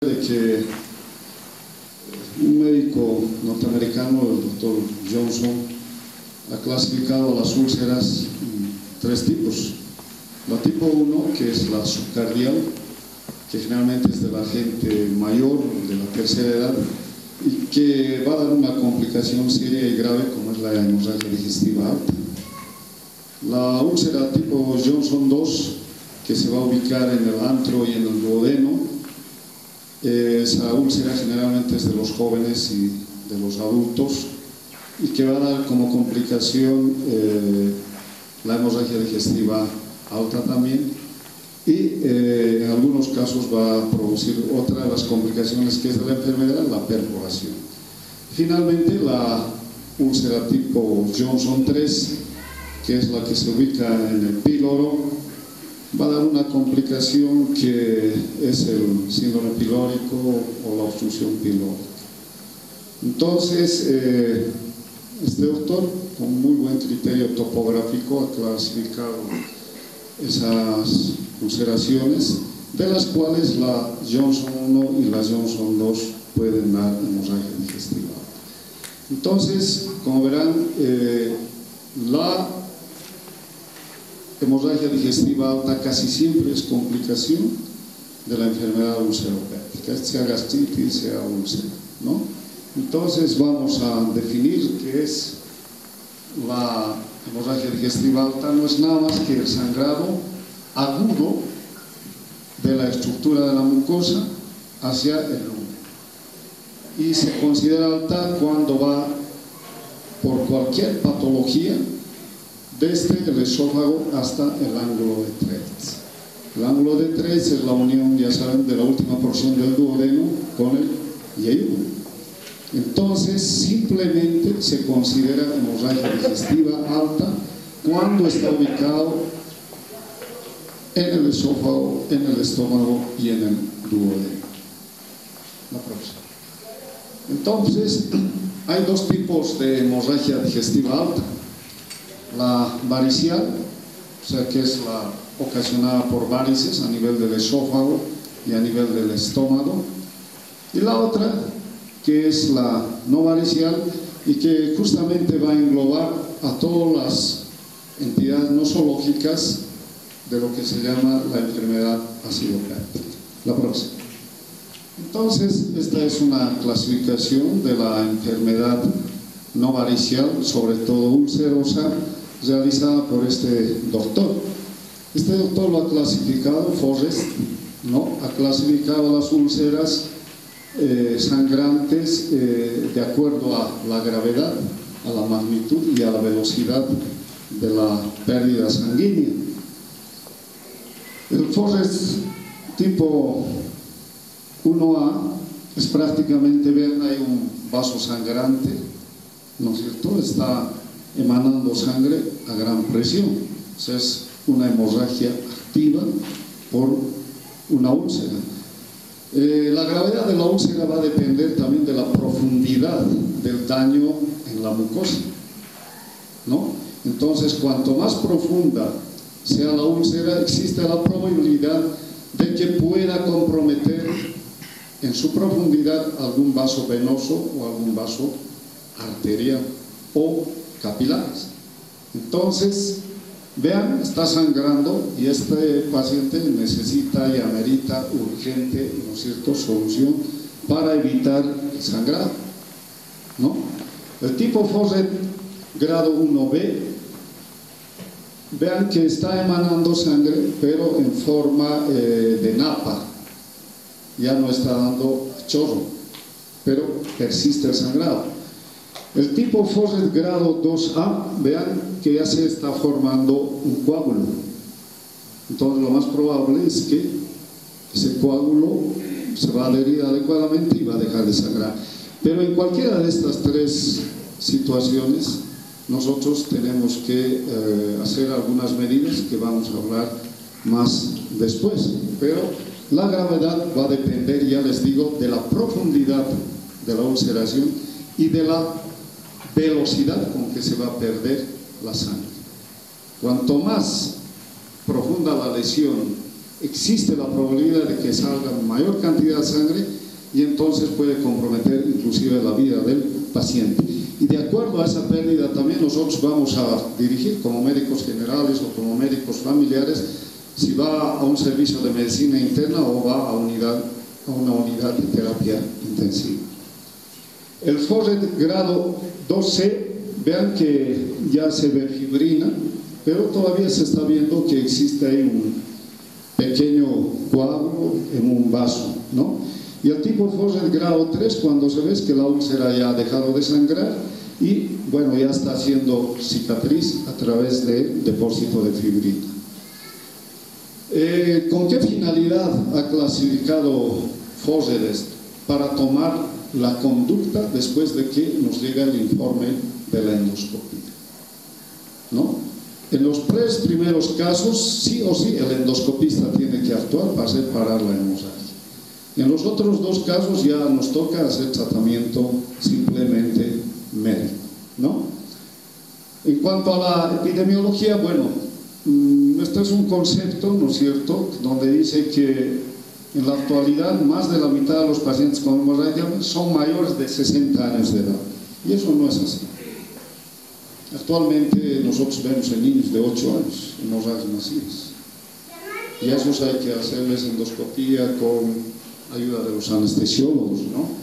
De que un médico norteamericano, el doctor Johnson, ha clasificado las úlceras en 3 tipos. La tipo 1, que es la subcardial, que generalmente es de la gente mayor, de la tercera edad, y que va a dar una complicación seria y grave como es la hemorragia digestiva alta. La úlcera tipo Johnson 2, que se va a ubicar en el antro y en el duodeno, esa úlcera generalmente es de los jóvenes y de los adultos y que va a dar como complicación la hemorragia digestiva alta también y en algunos casos va a producir otra de las complicaciones que es de la enfermedad, la perforación. Finalmente la úlcera tipo Johnson 3, que es la que se ubica en el píloro, va a dar una complicación que es el síndrome pilórico o la obstrucción pilórica. Entonces, este doctor, con muy buen criterio topográfico, ha clasificado esas ulceraciones, de las cuales la Johnson 1 y la Johnson 2 pueden dar hemorragia digestiva. Entonces, como verán, la hemorragia digestiva alta casi siempre es complicación de la enfermedad ulceropéptica, sea gastritis, sea úlcera, ¿no? Entonces vamos a definir qué es la hemorragia digestiva alta. No es nada más que el sangrado agudo de la estructura de la mucosa hacia el lumen, y se considera alta cuando va por cualquier patología desde el esófago hasta el ángulo de Treitz. El ángulo de Treitz es la unión, ya saben, de la última porción del duodeno con el yeyuno. Entonces, simplemente se considera hemorragia digestiva alta cuando está ubicado en el esófago, en el estómago y en el duodeno. La próxima. Entonces, hay 2 tipos de hemorragia digestiva alta. La varicial, o sea que es la ocasionada por varices a nivel del esófago y a nivel del estómago, y la otra que es la no varicial y que justamente va a englobar a todas las entidades nosológicas de lo que se llama la enfermedad acidopéptica. La próxima. Entonces, esta es una clasificación de la enfermedad no varicial, sobre todo ulcerosa, realizada por este doctor. Este doctor lo ha clasificado, Forrest, ¿no? Ha clasificado las úlceras sangrantes de acuerdo a la gravedad, a la magnitud y a la velocidad de la pérdida sanguínea. El Forrest tipo 1A es prácticamente, vean, hay un vaso sangrante, ¿no es cierto? Está emanando sangre a gran presión, o sea, es una hemorragia activa por una úlcera. La gravedad de la úlcera va a depender también de la profundidad del daño en la mucosa, ¿no? Entonces, cuanto más profunda sea la úlcera, existe la probabilidad de que pueda comprometer en su profundidad algún vaso venoso o algún vaso arterial o capilares. Entonces, vean, está sangrando y este paciente necesita y amerita urgente, ¿no es cierto?, solución para evitar el sangrado, ¿no? El tipo Forrest grado 1B, vean que está emanando sangre, pero en forma de napa, ya no está dando chorro, pero persiste el sangrado. El tipo Forrest grado 2A, vean que ya se está formando un coágulo. Entonces lo más probable es que ese coágulo se va a adherir adecuadamente y va a dejar de sangrar. Pero en cualquiera de estas 3 situaciones nosotros tenemos que hacer algunas medidas que vamos a hablar más después. Pero la gravedad va a depender, ya les digo, de la profundidad de la ulceración y de la velocidad con que se va a perder la sangre. Cuanto más profunda la lesión existe la probabilidad de que salga mayor cantidad de sangre y entonces puede comprometer inclusive la vida del paciente. Y de acuerdo a esa pérdida también nosotros vamos a dirigir como médicos generales o como médicos familiares si va a un servicio de medicina interna o va a una unidad de terapia intensiva. El FORRET grado 2C, vean que ya se ve fibrina, pero todavía se está viendo que existe ahí un pequeño coágulo en un vaso, ¿no? Y el tipo FORRET grado 3, cuando se ve que la úlcera ya ha dejado de sangrar y, bueno, ya está haciendo cicatriz a través de depósito de fibrina. ¿Con qué finalidad ha clasificado FORRET esto? Para tomar la conducta después de que nos llega el informe de la endoscopía, ¿no? En los tres primeros casos, sí o sí, el endoscopista tiene que actuar para hacer parar la hemorragia. En los otros dos casos ya nos toca hacer tratamiento simplemente médico, ¿no? En cuanto a la epidemiología, bueno, este es un concepto, ¿no es cierto?, donde dice que en la actualidad más de la mitad de los pacientes con hemorragia son mayores de 60 años de edad. Y eso no es así. Actualmente nosotros vemos en niños de 8 años hemorragias masivas. Y a esos hay que hacerles endoscopía con ayuda de los anestesiólogos,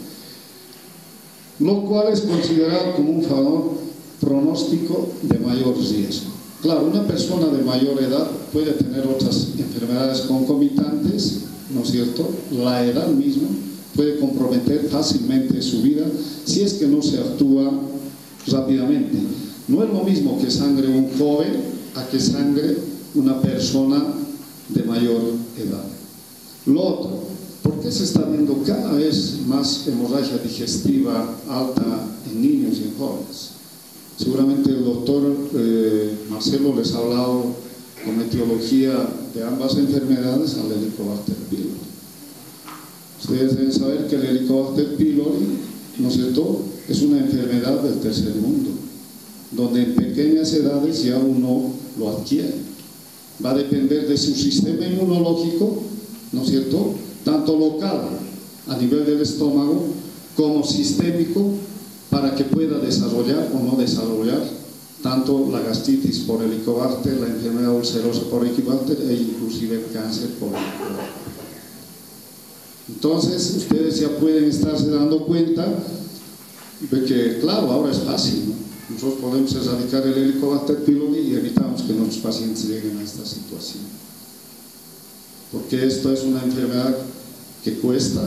¿no? Lo cual es considerado como un factor pronóstico de mayor riesgo. Claro, una persona de mayor edad puede tener otras enfermedades concomitantes, ¿no es cierto? La edad misma puede comprometer fácilmente su vida si es que no se actúa rápidamente. No es lo mismo que sangre un joven a que sangre una persona de mayor edad. Lo otro, ¿por qué se está viendo cada vez más hemorragia digestiva alta en niños y en jóvenes? Seguramente el doctor Marcelo les ha hablado con etiología de ambas enfermedades al Helicobacter pylori. Ustedes deben saber que el Helicobacter pylori, ¿no es cierto?, es una enfermedad del tercer mundo, donde en pequeñas edades ya uno lo adquiere. Va a depender de su sistema inmunológico, ¿no es cierto?, tanto local, a nivel del estómago, como sistémico, para que pueda desarrollar o no desarrollar tanto la gastritis por Helicobacter, la enfermedad ulcerosa por Helicobacter e inclusive el cáncer por Helicobacter. Entonces, ustedes ya pueden estarse dando cuenta de que, claro, ahora es fácil, ¿no? Nosotros podemos erradicar el Helicobacter pylori y evitamos que nuestros pacientes lleguen a esta situación. Porque esto es una enfermedad que cuesta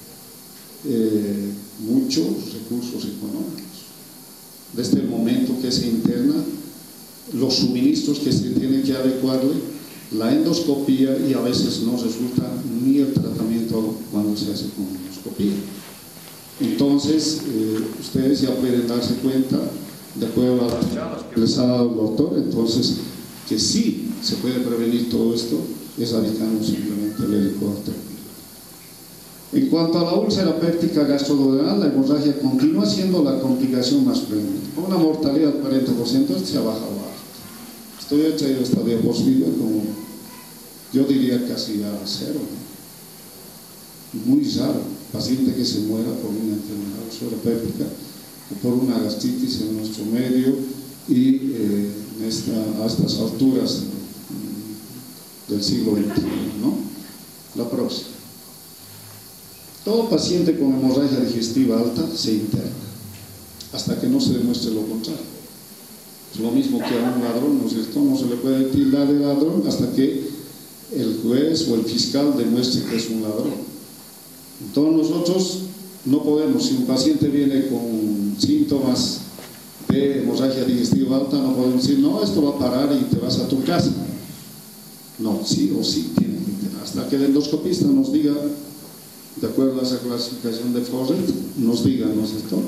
muchos recursos económicos. Desde el momento que se interna, los suministros que se tienen que adecuarle, la endoscopía, y a veces no resulta ni el tratamiento cuando se hace con endoscopía. Entonces, ustedes ya pueden darse cuenta, de acuerdo a las charlas que les ha dado el doctor, entonces, que sí se puede prevenir todo esto, erradicando simplemente el Helicobacter pylori. En cuanto a la úlcera péptica gastroduodenal, la hemorragia continúa siendo la complicación más frecuente, con una mortalidad del 40%, se ha bajado alto. Estoy hecho esta diapositiva como, yo diría casi a cero, ¿no? Muy raro, paciente que se muera por una enfermedad úlcera péptica o por una gastritis en nuestro medio y a estas alturas del siglo XXI, ¿no? La próxima. Todo paciente con hemorragia digestiva alta se interna, hasta que no se demuestre lo contrario. Es lo mismo que a un ladrón, ¿no es cierto? No se le puede tildar de ladrón hasta que el juez o el fiscal demuestre que es un ladrón. Entonces nosotros no podemos, si un paciente viene con síntomas de hemorragia digestiva alta, no podemos decir, no, esto va a parar y te vas a tu casa. No, sí o sí tiene que internar, hasta que el endoscopista nos diga, de acuerdo a esa clasificación de FORRET, nos diga, ¿no es cierto?,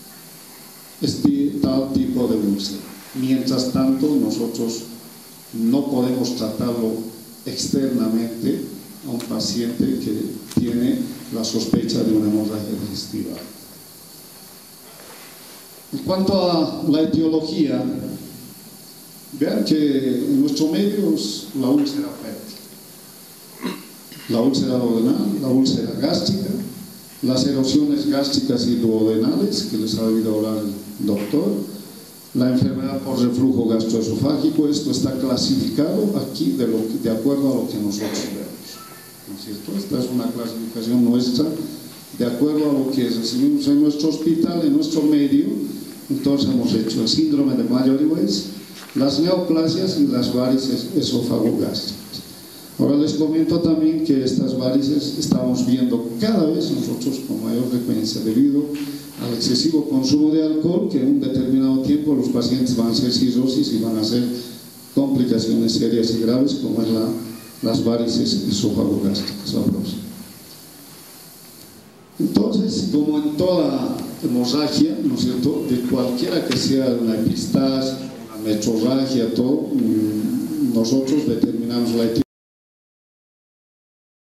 tal tipo de úlcera. Mientras tanto, nosotros no podemos tratarlo externamente a un paciente que tiene la sospecha de una hemorragia digestiva. En cuanto a la etiología, vean que en nuestro medio es la úlcera péptica. la úlcera duodenal, la úlcera gástrica, las erosiones gástricas y duodenales, que les ha oído hablar el doctor, la enfermedad por reflujo gastroesofágico. Esto está clasificado aquí de acuerdo a lo que nosotros vemos, ¿no es cierto? Esta es una clasificación nuestra de acuerdo a lo que recibimos en nuestro hospital, en nuestro medio. Entonces hemos hecho el síndrome de Mayer-Weiss, las neoplasias y las varices esofagogástricas. Ahora les comento también que estas varices estamos viendo cada vez nosotros con mayor frecuencia debido al excesivo consumo de alcohol, que en un determinado tiempo los pacientes van a hacer cirrosis y van a hacer complicaciones serias y graves como es las varices esofagogástricas. Entonces, como en toda hemorragia, ¿no es cierto?, de cualquiera que sea una epistasia, una metrorragia, todo, nosotros determinamos la etiología